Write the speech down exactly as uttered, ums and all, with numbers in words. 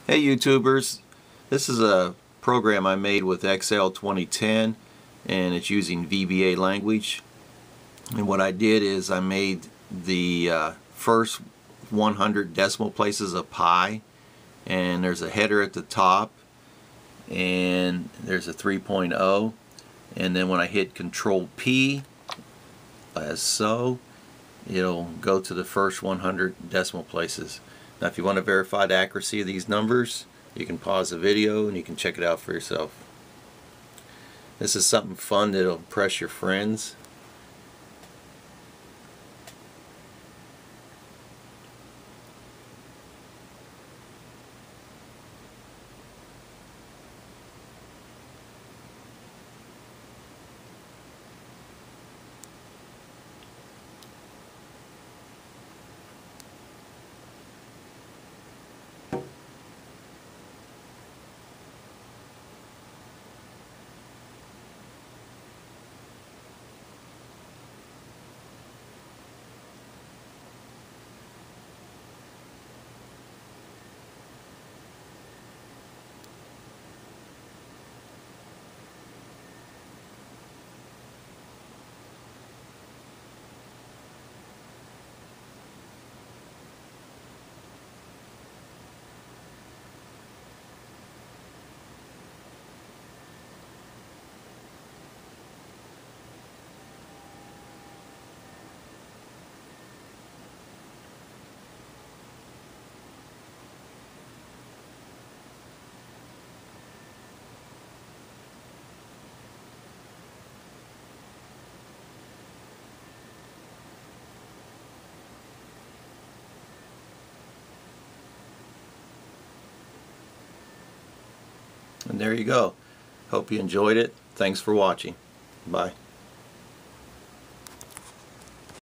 Hey YouTubers, this is a program I made with Excel twenty ten and it's using V B A language. And what I did is I made the uh, first one hundred decimal places of pi, and there's a header at the top and there's a three point oh, and then when I hit Control P as so, it'll go to the first one hundred decimal places. Now if you want to verify the accuracy of these numbers, you can pause the video and you can check it out for yourself. This is something fun that'll impress your friends. And there you go. Hope you enjoyed it. Thanks for watching. Bye.